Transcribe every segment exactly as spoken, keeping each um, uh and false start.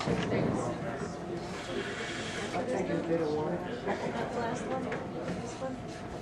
I'll take a bit of water. Last one. This one.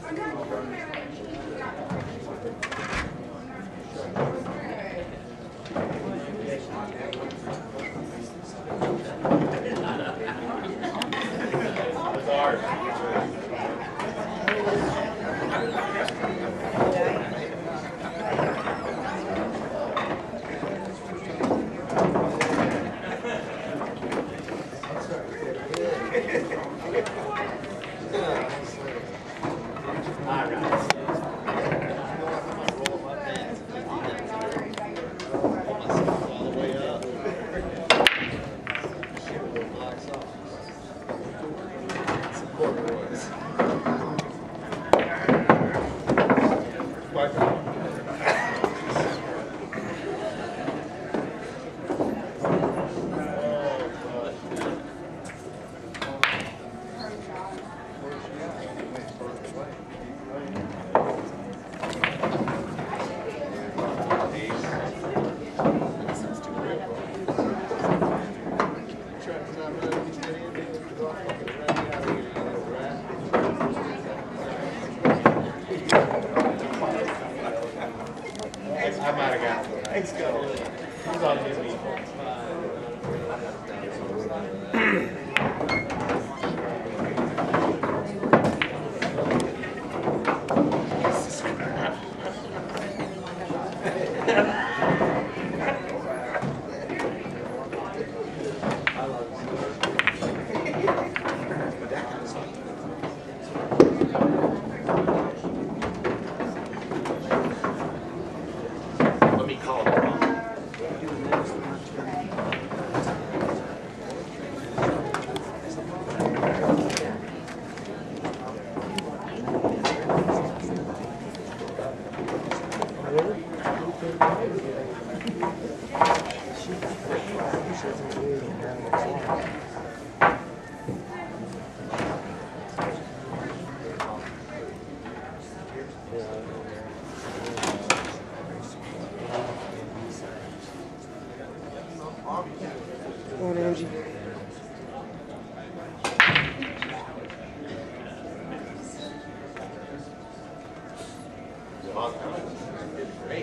I might have got it. Thanks, go. He's on his knee. Let me call it. Come on, Angie. Great.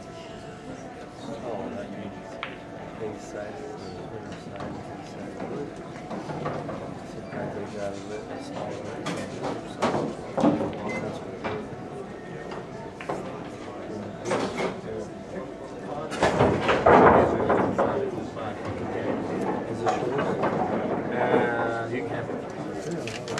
Oh, that means big side, little side, big side. Sometimes they got a little smaller side. That's what it is. Is it short? Uh, you can.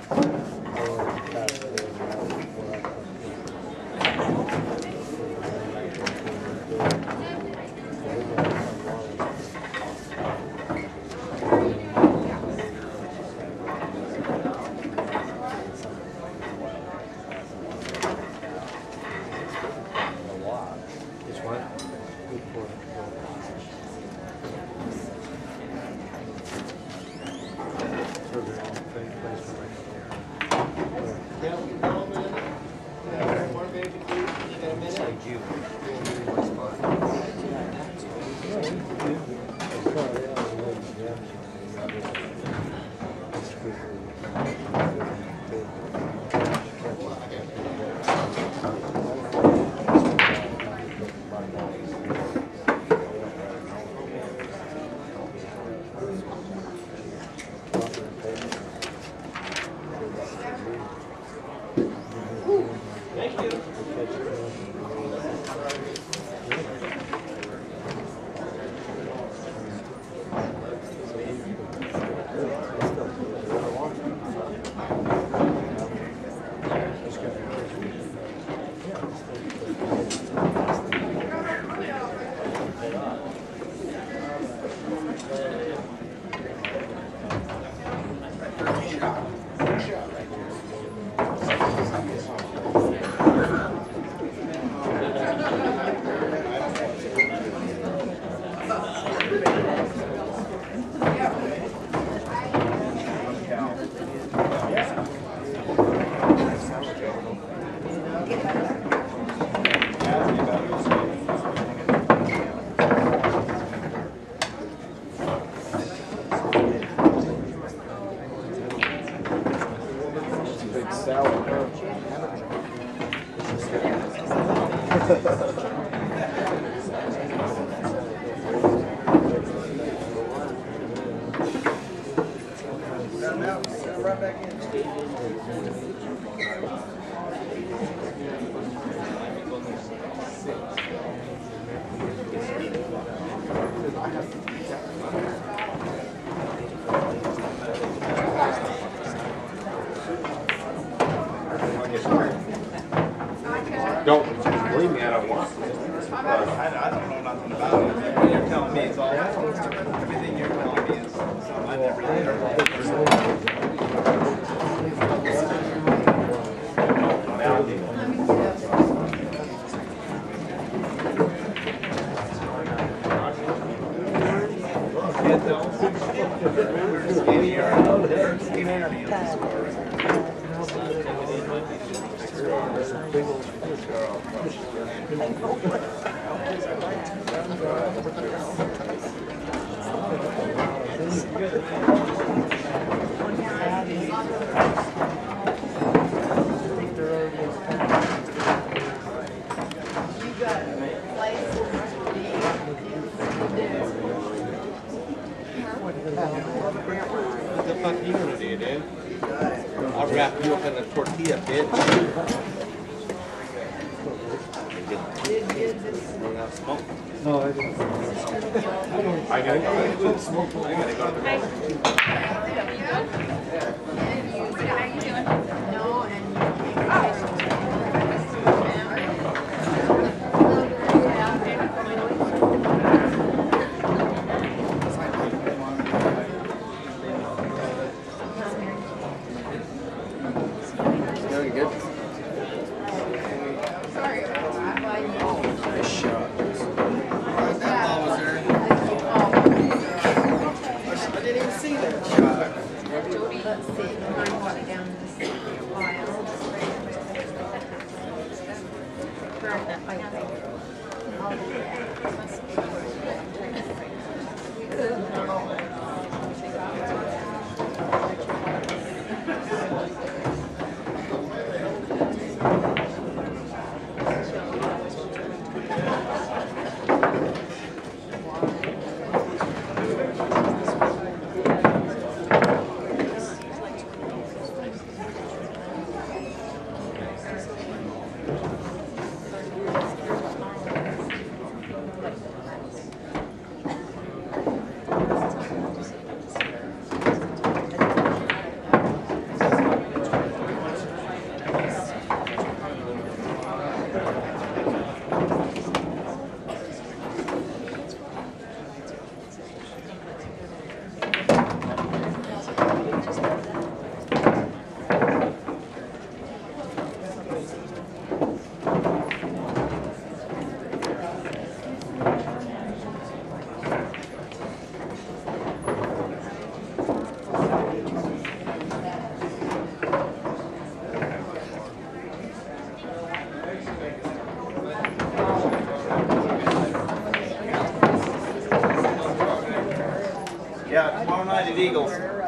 Which one? It's like you. What the fuck you gonna do, dude? I'll wrap you up in a tortilla, bitch. Smoke. No, I didn't. I gotta go. Smoke. I gotta go to the restroom. How you doing? No, and Very good. sorry about that. Nice shot. I didn't even see that shot. Jody, let's see. I'm walking down this aisle. Yeah, tomorrow night at Eagles.